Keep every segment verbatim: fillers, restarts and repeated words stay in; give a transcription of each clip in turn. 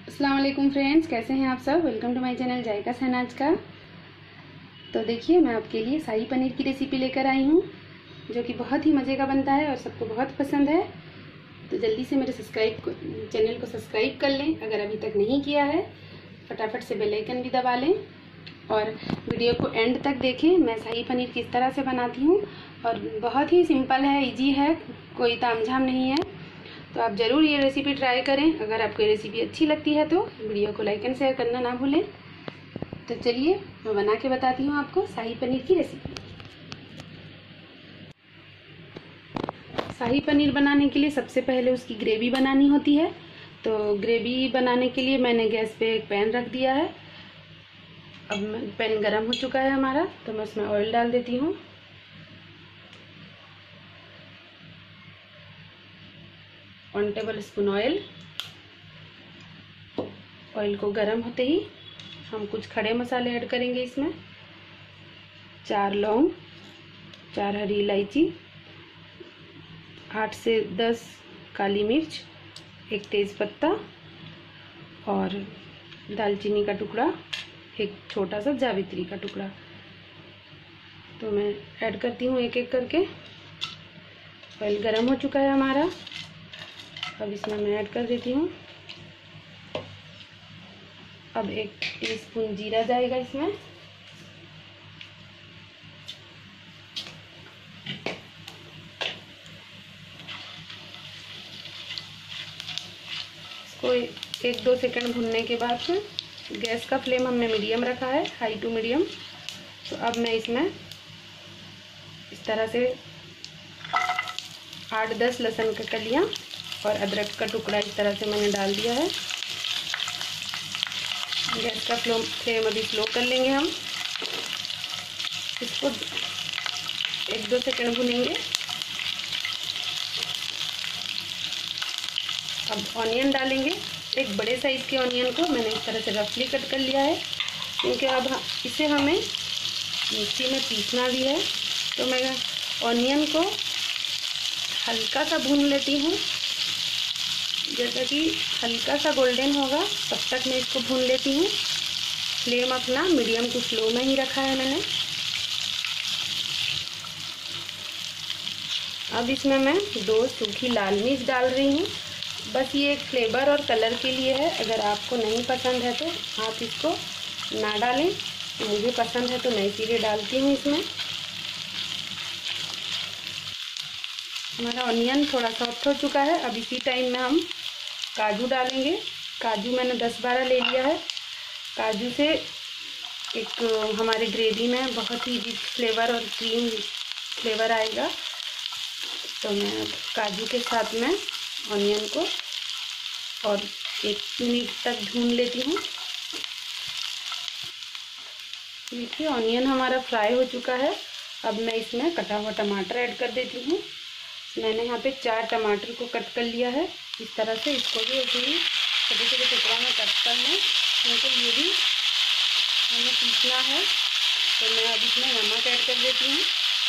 अस्सलाम वालेकुम फ्रेंड्स, कैसे हैं आप सब। Welcome to my channel Zaika Shahnaz का। तो देखिए, मैं आपके लिए शाही पनीर की रेसिपी लेकर आई हूँ, जो कि बहुत ही मज़े का बनता है और सबको बहुत पसंद है। तो जल्दी से मेरे सब्सक्राइब को चैनल को सब्सक्राइब कर लें अगर अभी तक नहीं किया है। फटाफट से बेल आइकन भी दबा लें और वीडियो को एंड तक देखें। मैं शाही पनीर किस तरह से बनाती हूँ और बहुत ही सिंपल है, ईजी है, कोई तामझाम नहीं है। तो आप ज़रूर ये रेसिपी ट्राई करें। अगर आपको ये रेसिपी अच्छी लगती है तो वीडियो को लाइक एंड शेयर करना ना भूलें। तो चलिए मैं बना के बताती हूँ आपको शाही पनीर की रेसिपी। शाही पनीर बनाने के लिए सबसे पहले उसकी ग्रेवी बनानी होती है। तो ग्रेवी बनाने के लिए मैंने गैस पे एक पैन रख दिया है। अब पैन गरम हो चुका है हमारा, तो मैं उसमें ऑयल डाल देती हूँ। One tablespoon oil. Oil को गर्म होते ही हम कुछ खड़े मसाले ऐड करेंगे इसमें। चार लौंग, चार हरी इलायची, आठ से दस काली मिर्च, एक तेज पत्ता और दालचीनी का टुकड़ा, एक छोटा सा जावित्री का टुकड़ा। तो मैं ऐड करती हूँ एक एक करके। ऑयल गर्म हो चुका है हमारा, अब इसमें मैं ऐड कर देती हूँ। अब एक टीस्पून जीरा जाएगा इसमें। इसको एक दो सेकंड भूनने के बाद गैस का फ्लेम हमने मीडियम रखा है, हाई टू मीडियम। तो अब मैं इसमें इस तरह से आठ दस लहसुन का कलियाँ और अदरक का टुकड़ा इस तरह से मैंने डाल दिया है। गैस का फ्लो फ्लेम अभी स्लो कर लेंगे हम। इसको एक दो सेकंड भुनेंगे। अब ऑनियन डालेंगे। एक बड़े साइज़ के ऑनियन को मैंने इस तरह से रफली कट कर लिया है, क्योंकि अब इसे हमें मिक्सी में पीसना भी है। तो मैं ऑनियन को हल्का सा भून लेती हूँ। जैसा कि हल्का सा गोल्डन होगा तब तक मैं इसको भून लेती हूँ। फ्लेम अपना मीडियम टू स्लो में ही रखा है मैंने। अब इसमें मैं दो सूखी लाल मिर्च डाल रही हूँ। बस ये एक फ्लेवर और कलर के लिए है। अगर आपको नहीं पसंद है तो आप इसको ना डालें। मुझे पसंद है तो मैं इसीलिए डालती हूँ इसमें। हमारा ऑनियन थोड़ा सॉफ्ट हो चुका है। अब इसी टाइम में हम काजू डालेंगे। काजू मैंने दस बारह ले लिया है। काजू से एक हमारे ग्रेवी में बहुत ही रिच फ्लेवर और क्रीम फ्लेवर आएगा। तो मैं काजू के साथ में ऑनियन को और एक मिनट तक भून लेती हूँ। देखिए, ऑनियन हमारा फ्राई हो चुका है। अब मैं इसमें कटा हुआ टमाटर ऐड कर देती हूँ। मैंने यहाँ पे चार टमाटर को कट कर लिया है इस तरह से। इसको भी ऐसे ही छोटे छोटे टुकड़ों में कट कर लें, क्योंकि ये भी हमें पीसना है। तो मैं अब इसमें नमक ऐड कर देती हूँ।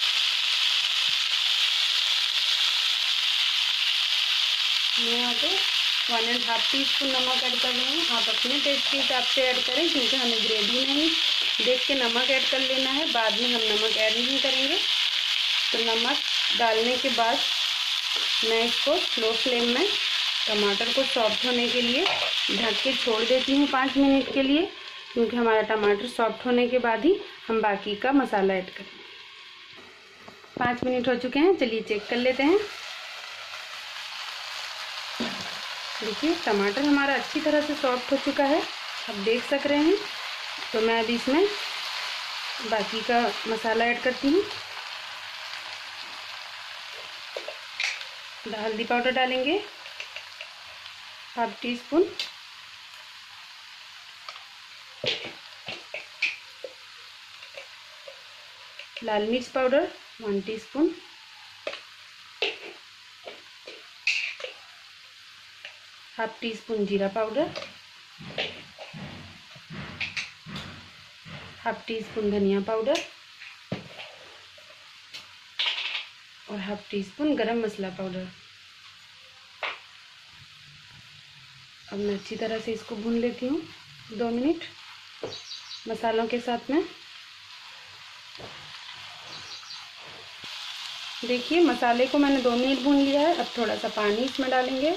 मैं यहाँ पे one and half teaspoon नमक ऐड कर रही हूँ। आप अपने टेस्ट के हिसाब से ऐड करें, क्योंकि हमें ग्रेवी में ही देख के नमक ऐड कर लेना है, बाद में हम नमक ऐड नहीं करेंगे। तो नमक डालने के बाद मैं इसको स्लो फ्लेम में टमाटर को सॉफ्ट होने के लिए ढक के छोड़ देती हूँ पाँच मिनट के लिए, क्योंकि हमारा टमाटर सॉफ्ट होने के बाद ही हम बाकी का मसाला ऐड करेंगे। पाँच मिनट हो चुके हैं, चलिए चेक कर लेते हैं। देखिए, टमाटर हमारा अच्छी तरह से सॉफ्ट हो चुका है, आप देख सक रहे हैं। तो मैं अभी इसमें बाकी का मसाला ऐड करती हूँ। हल्दी पाउडर डालेंगे हाफ टी स्पून, लाल मिर्च powder one teaspoon, half teaspoon जीरा पाउडर, हाफ टी स्पून धनिया पाउडर और half teaspoon garam masala powder. अब मैं अच्छी तरह से इसको भून लेती हूँ दो मिनट मसालों के साथ में। देखिए मसाले को मैंने दो मिनट भून लिया है। अब थोड़ा सा पानी इसमें डालेंगे।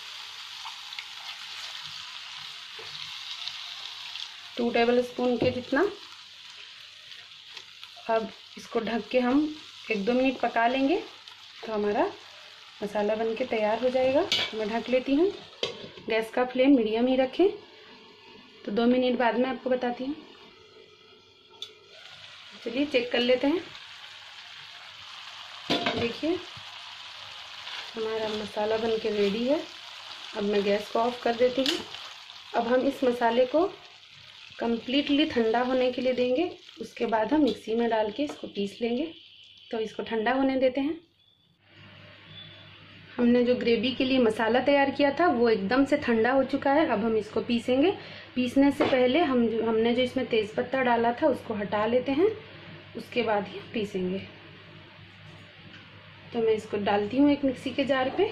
टू टेबल स्पून के जितना। अब इसको ढक के हम एक दो मिनट पका लेंगे तो हमारा मसाला बन के तैयार हो जाएगा। मैं ढक लेती हूँ। गैस का फ्लेम मीडियम ही रखें। तो दो मिनट बाद में आपको बताती हूँ। चलिए चेक कर लेते हैं। देखिए हमारा मसाला बन के रेडी है। अब मैं गैस को ऑफ कर देती हूँ। अब हम इस मसाले को कम्प्लीटली ठंडा होने के लिए देंगे। उसके बाद हम मिक्सी में डाल के इसको पीस लेंगे। तो इसको ठंडा होने देते हैं। हमने जो ग्रेवी के लिए मसाला तैयार किया था वो एकदम से ठंडा हो चुका है। अब हम इसको पीसेंगे। पीसने से पहले हम जो हमने जो इसमें तेज़पत्ता डाला था उसको हटा लेते हैं। उसके बाद ही पीसेंगे। तो मैं इसको डालती हूँ एक मिक्सी के जार पे।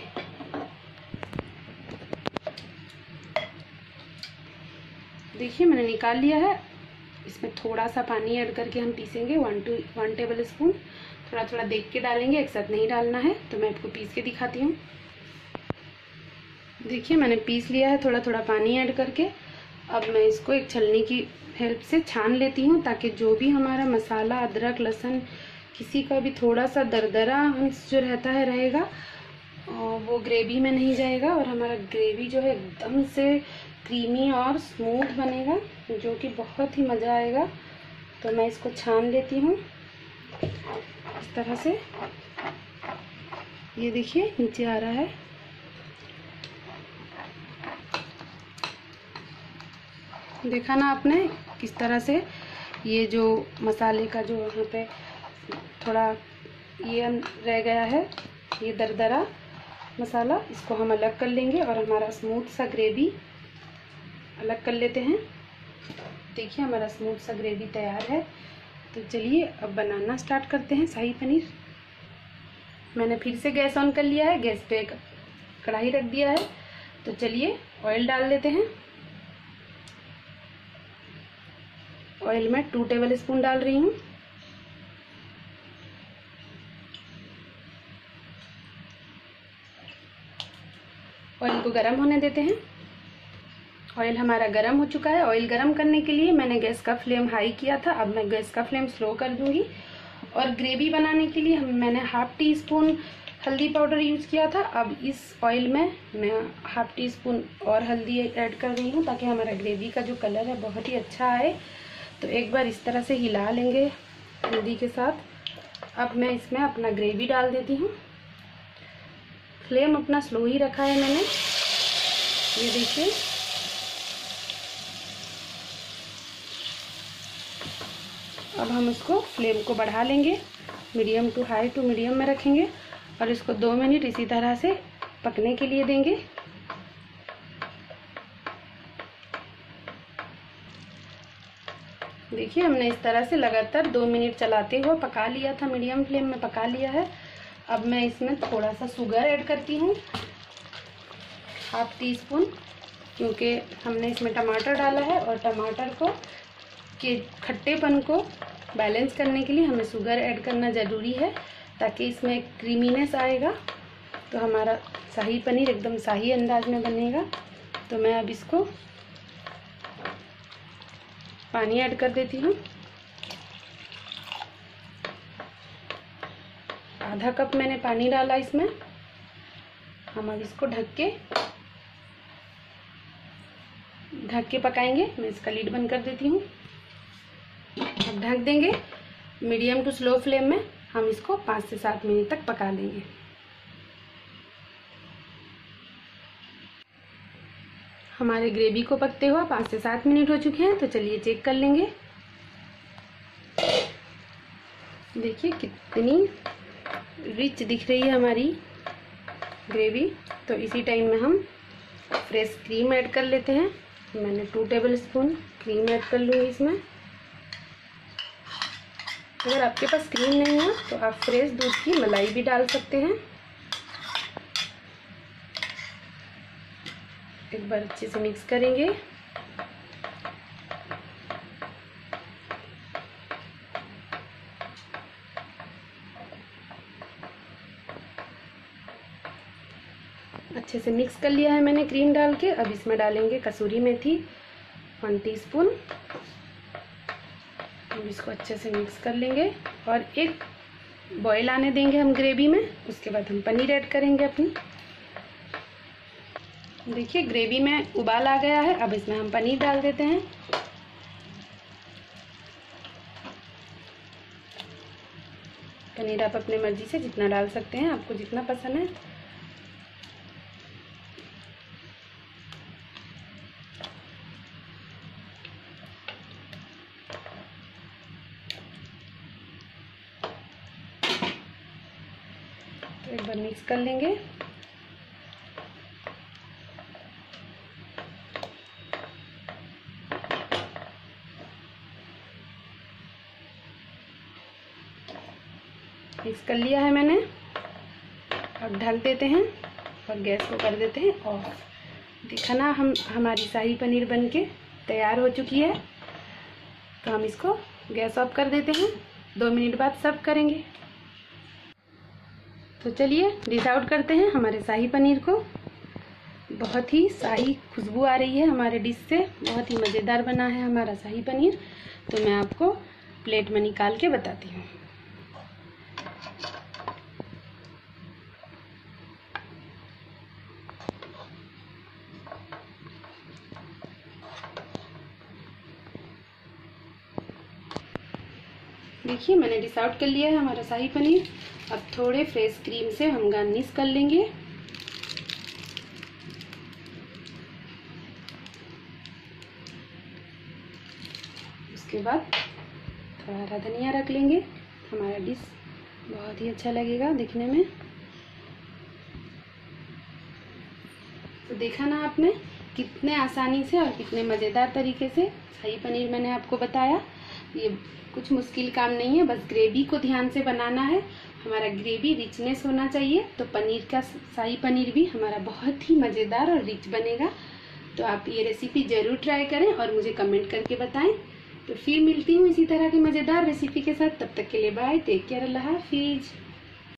देखिए मैंने निकाल लिया है। इसमें थोड़ा सा पानी ऐड करके हम पीसेंगे। One two one tablespoon थोड़ा थोड़ा देख के डालेंगे, एक साथ नहीं डालना है। तो मैं आपको पीस के दिखाती हूँ। देखिए मैंने पीस लिया है थोड़ा थोड़ा पानी ऐड करके। अब मैं इसको एक छलनी की हेल्प से छान लेती हूँ ताकि जो भी हमारा मसाला, अदरक, लहसुन, किसी का भी थोड़ा सा दरदरा अंश जो रहता है रहेगा वो ग्रेवी में नहीं जाएगा और हमारा ग्रेवी जो है एकदम से क्रीमी और स्मूथ बनेगा, जो कि बहुत ही मज़ा आएगा। तो मैं इसको छान लेती हूँ इस तरह से। ये देखिए नीचे आ रहा है। देखा ना आपने किस तरह से ये जो मसाले का जो यहाँ पे थोड़ा ये रह गया है, ये दरदरा मसाला, इसको हम अलग कर लेंगे और हमारा स्मूथ सा ग्रेवी अलग कर लेते हैं। देखिए हमारा स्मूथ सा ग्रेवी तैयार है। तो चलिए अब बनाना स्टार्ट करते हैं शाही पनीर। मैंने फिर से गैस ऑन कर लिया है। गैस पे कढ़ाई रख दिया है। तो चलिए ऑयल डाल देते हैं। ऑयल में टू टेबल स्पून डाल रही हूँ। ऑयल को गरम होने देते हैं। ऑयल हमारा गरम हो चुका है। ऑयल गरम करने के लिए मैंने गैस का फ्लेम हाई किया था। अब मैं गैस का फ्लेम स्लो कर दूंगी। और ग्रेवी बनाने के लिए हम मैंने हाफ टी स्पून हल्दी पाउडर यूज़ किया था। अब इस ऑयल में मैं हाफ टी स्पून और हल्दी ऐड कर रही हूँ ताकि हमारा ग्रेवी का जो कलर है बहुत ही अच्छा आए। तो एक बार इस तरह से हिला लेंगे हल्दी के साथ। अब मैं इसमें अपना ग्रेवी डाल देती हूँ। फ्लेम अपना स्लो ही रखा है मैंने। ये देखिए अब हम इसको फ्लेम को बढ़ा लेंगे। Medium to high to medium में रखेंगे और इसको दो मिनट इसी तरह से पकने के लिए देंगे। देखिए हमने इस तरह से लगातार दो मिनट चलाते हुए पका लिया था। मीडियम फ्लेम में पका लिया है। अब मैं इसमें थोड़ा सा शुगर ऐड करती हूँ, हाफ टी स्पून, क्योंकि हमने इसमें टमाटर डाला है और टमाटर को के खट्टेपन को बैलेंस करने के लिए हमें शुगर ऐड करना ज़रूरी है ताकि इसमें क्रीमीनेस आएगा तो हमारा शाही पनीर एकदम शाही अंदाज में बनेगा। तो मैं अब इसको पानी ऐड कर देती हूँ। आधा कप मैंने पानी डाला इसमें। हम अब इसको ढक के ढक के पकाएंगे। मैं इसका लीड बंद कर देती हूँ। अब ढक देंगे। मीडियम टू स्लो फ्लेम में हम इसको पाँच से सात मिनट तक पका लेंगे। हमारे ग्रेवी को पकते हुआ पाँच से सात मिनट हो चुके हैं। तो चलिए चेक कर लेंगे। देखिए कितनी रिच दिख रही है हमारी ग्रेवी। तो इसी टाइम में हम फ्रेश क्रीम ऐड कर लेते हैं। मैंने two tablespoon cream add कर लूँगी इसमें। अगर आपके पास क्रीम नहीं है तो आप फ्रेश दूध की मलाई भी डाल सकते हैं। एक बार अच्छे से मिक्स करेंगे। अच्छे से मिक्स कर लिया है मैंने क्रीम डाल के। अब इसमें डालेंगे कसूरी मेथी वन टीस्पून। अब इसको अच्छे से मिक्स कर लेंगे और एक बॉईल आने देंगे हम ग्रेवी में। उसके बाद हम पनीर ऐड करेंगे अपनी। देखिए ग्रेवी में उबाल आ गया है। अब इसमें हम पनीर डाल देते हैं। पनीर आप अपने मर्जी से जितना डाल सकते हैं, आपको जितना पसंद है। तो एक बार मिक्स कर लेंगे। मिक्स कर लिया है मैंने। अब ढक देते हैं और गैस को कर देते हैं ऑफ। देखा ना, हम हमारी शाही पनीर बनके तैयार हो चुकी है। तो हम इसको गैस ऑफ कर देते हैं। दो मिनट बाद सर्व करेंगे। तो चलिए डिश आउट करते हैं हमारे शाही पनीर को। बहुत ही शाही खुशबू आ रही है हमारे डिश से। बहुत ही मज़ेदार बना है हमारा शाही पनीर। तो मैं आपको प्लेट में निकाल के बताती हूँ। देखिए मैंने डिश आउट कर लिया है हमारा शाही पनीर। अब थोड़े फ्रेश क्रीम से हम गार्निश कर लेंगे। उसके बाद थोड़ा हरा धनिया रख लेंगे। हमारा डिश बहुत ही अच्छा लगेगा दिखने में। तो देखा ना आपने कितने आसानी से और कितने मज़ेदार तरीके से शाही पनीर मैंने आपको बताया। ये कुछ मुश्किल काम नहीं है, बस ग्रेवी को ध्यान से बनाना है। हमारा ग्रेवी रिचनेस होना चाहिए, तो पनीर का शाही पनीर भी हमारा बहुत ही मज़ेदार और रिच बनेगा। तो आप ये रेसिपी ज़रूर ट्राई करें और मुझे कमेंट करके बताएं। तो फिर मिलती हूँ इसी तरह की मज़ेदार रेसिपी के साथ। तब तक के लिए बाय, टेक केयर, अल्लाह हाफिज़।